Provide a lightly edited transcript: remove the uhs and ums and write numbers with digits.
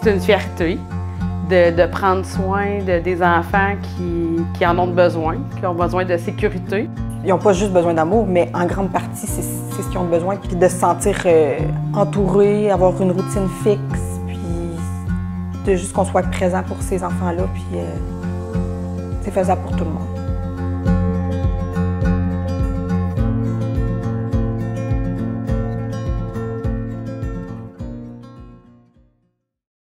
C'est une fierté de prendre soin des enfants qui en ont besoin, qui ont besoin de sécurité. Ils n'ont pas juste besoin d'amour, mais en grande partie, c'est ce qu'ils ont besoin. Puis de se sentir entouré, avoir une routine fixe, puis de juste qu'on soit présent pour ces enfants-là, puis c'est faisable pour tout le monde.